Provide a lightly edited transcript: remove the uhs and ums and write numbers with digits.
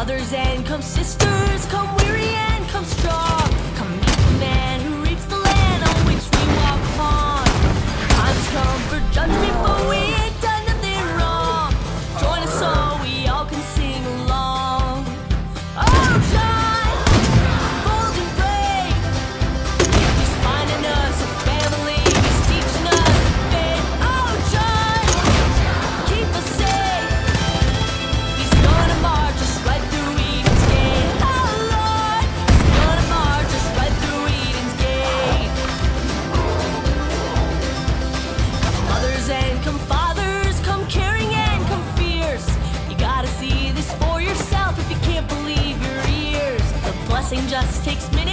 Mothers and come sisters, come weary and come strong. Come meet the man who reaps the land on which we walk upon. Time's come for judgment, but we ain't done nothing wrong. Join us so we all can sing along. Oh, shine, bold and brave. He's finding us a family. He's teaching us the faith. Oh, shine, keep us safe. He's gonna march us right through Eden's gate. Oh, Lord, he's gonna march us right through Eden's gate. Come mothers and come fathers, come caring and come fierce. You gotta see this for yourself if you can't believe your ears. The blessing just takes minutes.